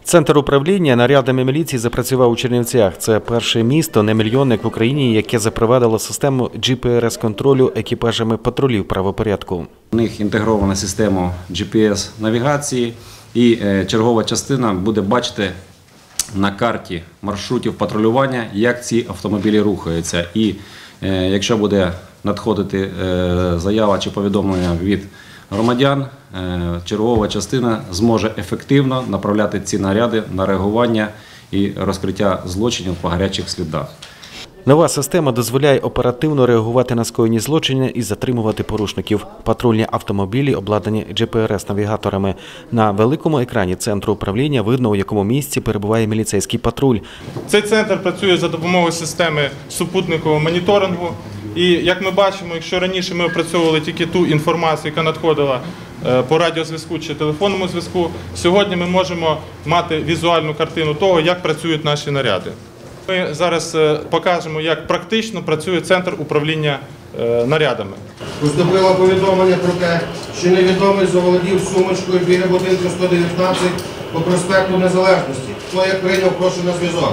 Центр управління нарядами міліції запрацював у Чернівцях. Це перше місто, не мільйонник в Україні, яке запровадило систему GPS-контролю екіпажами патрулів правопорядку. У них інтегрована система GPS-навігації і чергова частина буде бачити на карті маршрутів патрулювання, як ці автомобілі рухаються. І якщо буде надходити заява чи повідомлення від громадян, чергова частина зможе ефективно направляти ці наряди на реагування і розкриття злочинів по гарячих слідах. Нова система дозволяє оперативно реагувати на скоєні злочини і затримувати порушників. Патрульні автомобілі обладнані GPS-навігаторами. На великому екрані центру управління видно, у якому місці перебуває міліцейський патруль. Цей центр працює за допомогою системи супутникового моніторингу. І, як ми бачимо, якщо раніше ми опрацьовували тільки ту інформацію, яка надходила по радіозв'язку чи телефонному зв'язку, сьогодні ми можемо мати візуальну картину того, як працюють наші наряди. Ми зараз покажемо, як практично працює центр управління нарядами. Поступило повідомлення про те, що невідомий заволодів сумочкою біля будинку 119 по проспекту Незалежності. Хто як прийняв, прошу на зв'язок.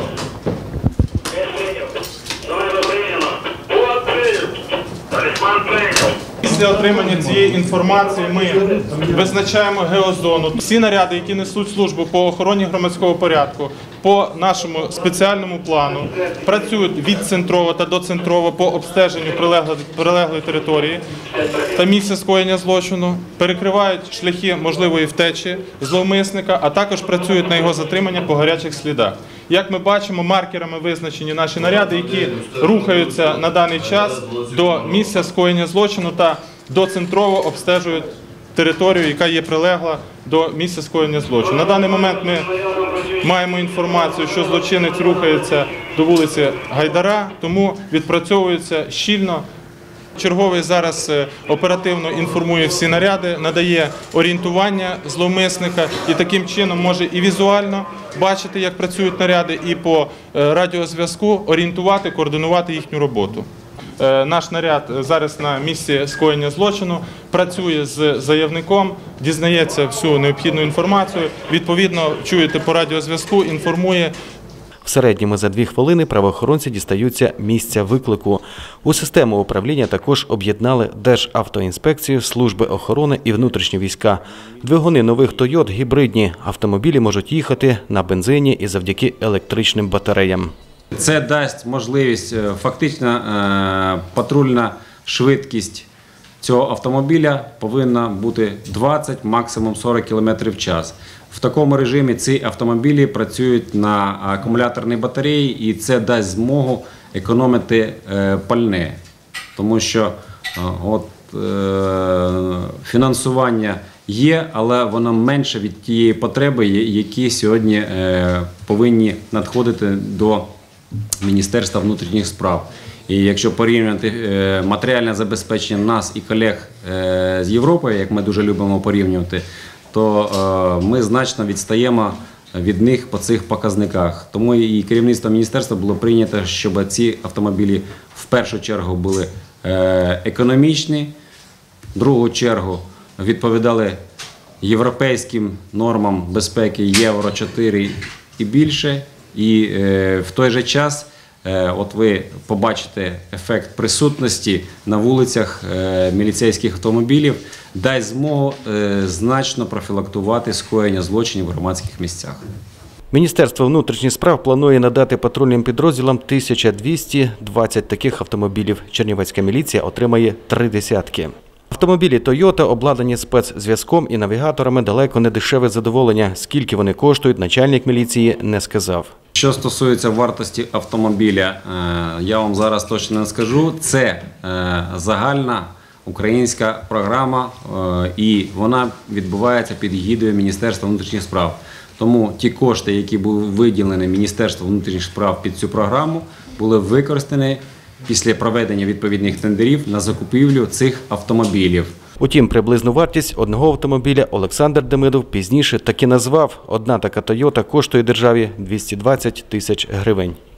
Після отримання цієї інформації ми визначаємо геозону. Всі наряди, які несуть службу по охороні громадського порядку, по нашому спеціальному плану, працюють відцентрово та доцентрово по обстеженню прилеглої території та місця скоєння злочину, перекривають шляхи можливої втечі зловмисника, а також працюють на його затримання по гарячих слідах. Як ми бачимо, маркерами визначені наші наряди, які рухаються на даний час до місця скоєння злочину та доцентрово обстежують територію, яка є прилегла до місця скоєння злочину. На даний момент ми маємо інформацію, що злочинець рухається до вулиці Гайдара, тому відпрацьовується щільно. Черговий зараз оперативно інформує всі наряди, надає орієнтування зловмисника і таким чином може і візуально бачити, як працюють наряди, і по радіозв'язку орієнтувати, координувати їхню роботу. Наш наряд зараз на місці скоєння злочину, працює з заявником, дізнається всю необхідну інформацію, відповідно, чуєте по радіозв'язку, інформує. В середньому за 2 хвилини правоохоронці дістаються місця виклику. У систему управління також об'єднали Державтоінспекцію, служби охорони і внутрішні війська. Двигуни нових «Тойот» гібридні. Автомобілі можуть їхати на бензині і завдяки електричним батареям. Це дасть можливість, фактично патрульна швидкість цього автомобіля повинна бути 20, максимум 40 км в час. В такому режимі ці автомобілі працюють на акумуляторній батареї, і це дасть змогу економити пальне. Тому що фінансування є, але воно менше від тієї потреби, які сьогодні повинні надходити до Міністерства внутрішніх справ. І якщо порівнювати матеріальне забезпечення нас і колег з Європи, як ми дуже любимо порівнювати, то ми значно відстаємо від них по цих показниках. Тому і керівництво міністерства було прийнято, щоб ці автомобілі в першу чергу були економічні, в другу чергу відповідали європейським нормам безпеки Євро-4 і більше. І в той же час ви побачите ефект присутності на вулицях міліцейських автомобілів, дасть змогу значно профілактувати скоєння злочинів в громадських місцях. Міністерство внутрішніх справ планує надати патрульним підрозділам 1220 таких автомобілів. Чернівецька міліція отримає 3 десятки. Автомобілі «Тойота» обладнані спецзв'язком і навігаторами, далеко не дешеве задоволення. Скільки вони коштують, начальник міліції не сказав. Що стосується вартості автомобіля, я вам зараз точно не скажу. Це загальна українська програма, і вона відбувається під егідою Міністерства внутрішніх справ. Тому ті кошти, які були виділені Міністерством внутрішніх справ під цю програму, були використані після проведення відповідних тендерів на закупівлю цих автомобілів. Утім, приблизну вартість одного автомобіля Олександр Демидов пізніше таки назвав. Одна така «Тойота» коштує державі 220 тисяч гривень.